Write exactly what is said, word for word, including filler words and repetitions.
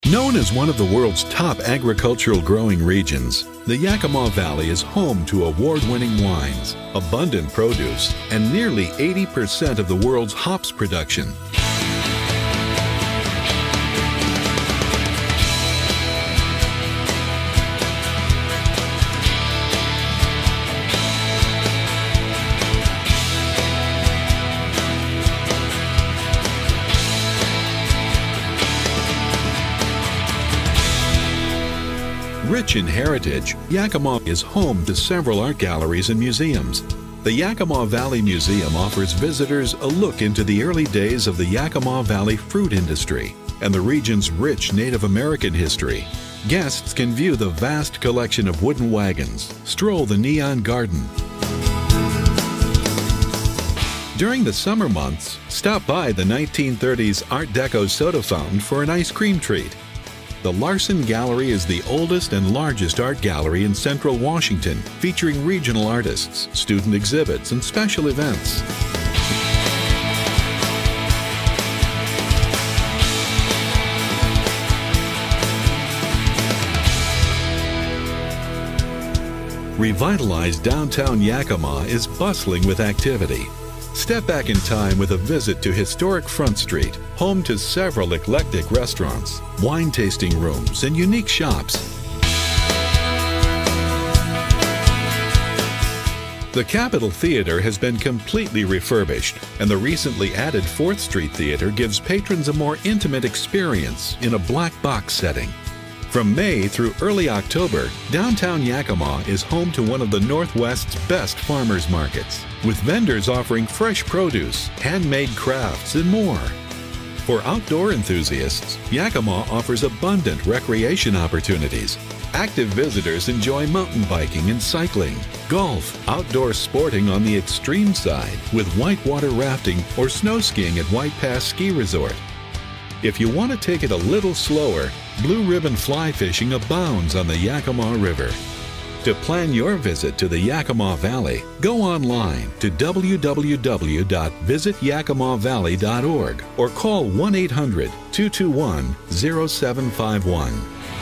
Known as one of the world's top agricultural growing regions, the Yakima Valley is home to award-winning wines, abundant produce, and nearly eighty percent of the world's hops production. Rich in heritage, Yakima is home to several art galleries and museums. The Yakima Valley Museum offers visitors a look into the early days of the Yakima Valley fruit industry and the region's rich Native American history. Guests can view the vast collection of wooden wagons, stroll the neon garden. During the summer months, stop by the nineteen thirties Art Deco soda fountain for an ice cream treat. The Larson Gallery is the oldest and largest art gallery in central Washington, featuring regional artists, student exhibits, and special events. Revitalized downtown Yakima is bustling with activity. Step back in time with a visit to historic Front Street, home to several eclectic restaurants, wine tasting rooms, and unique shops. The Capitol Theater has been completely refurbished, and the recently added Fourth Street Theater gives patrons a more intimate experience in a black box setting. From May through early October, downtown Yakima is home to one of the Northwest's best farmers markets, with vendors offering fresh produce, handmade crafts, and more. For outdoor enthusiasts, Yakima offers abundant recreation opportunities. Active visitors enjoy mountain biking and cycling, golf, outdoor sporting on the extreme side with whitewater rafting or snow skiing at White Pass Ski Resort. If you want to take it a little slower, blue ribbon fly fishing abounds on the Yakima River. To plan your visit to the Yakima Valley, go online to w w w dot visit yakima valley dot org or call one eight hundred, two two one, zero seven five one.